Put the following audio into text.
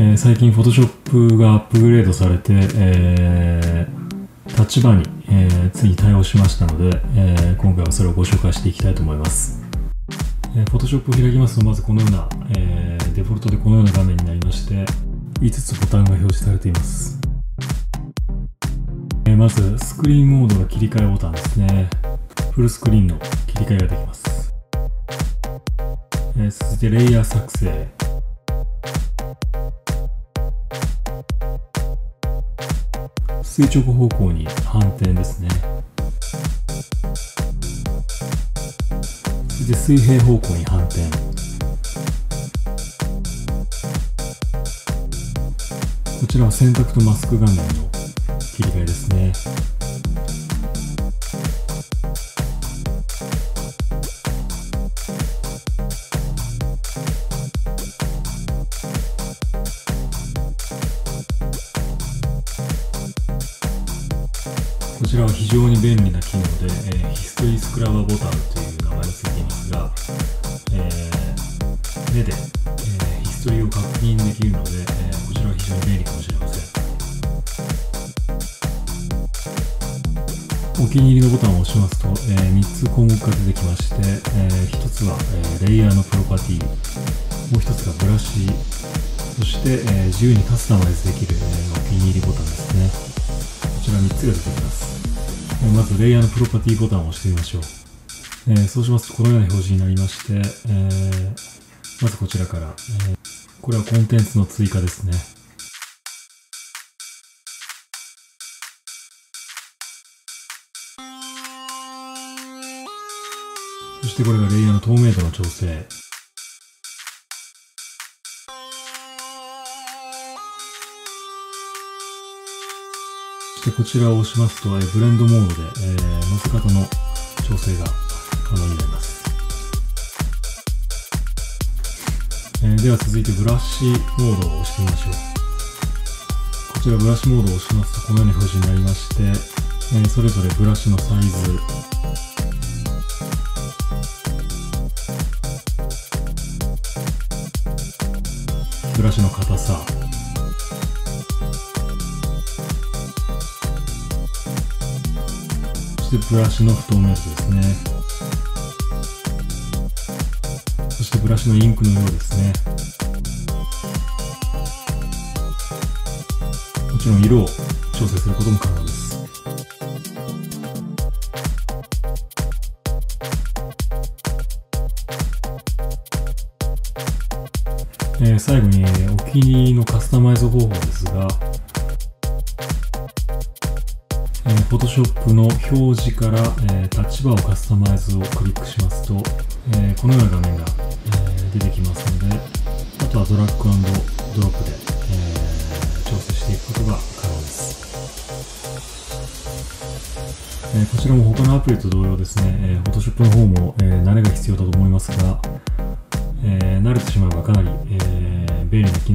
最近 Photoshop がアップグレードされて、タッチバーに、ついに対応しましたので、今回はそれをご紹介していきたいと思います。Photoshop を開きますと、まずこのような、デフォルトでこのような画面になりまして、5つボタンが表示されています。まずスクリーンモードの切り替えボタンですね。フルスクリーンの切り替えができます。続いてレイヤー作成、垂直方向に反転ですね。そして水平方向に反転、こちらは選択とマスク画面の切り替えですね。こちらは非常に便利な機能で、ヒストリースクラバーボタンという名前がついていますが、目で、ヒストリーを確認できるので、こちらは非常に便利かもしれません。お気に入りのボタンを押しますと、3つ項目が出てきまして、1つは、レイヤーのプロパティ、もう1つがブラシ、そして、自由にカスタマイズできる、お気に入りボタンですね。こちら3つが出てきます。まずレイヤーのプロパティボタンを押してみましょう。そうしますとこのような表示になりまして、まずこちらから、これはコンテンツの追加ですね。そしてこれがレイヤーの透明度の調整。こちらを押しますと、ブレンドモードで、乗せ方の調整が可能になります。では続いてブラシモードを押してみましょう。こちらブラシモードを押しますとこのような表示になりまして、それぞれブラシのサイズ、ブラシの硬さ、そしてブラシの不透明度ですね。そしてブラシのインクの量ですね。もちろん色を調整することも可能です。最後に、お気に入りのカスタマイズ方法ですが、Photoshop の表示から、タッチバーをカスタマイズをクリックしますと、このような画面が、出てきますので、あとはドラッグ&ドロップで、調整していくことが可能です。こちらも他のアプリと同様ですね、Photoshop の方も、慣れが必要だと思いますが、慣れてしまえばかなり、便利な機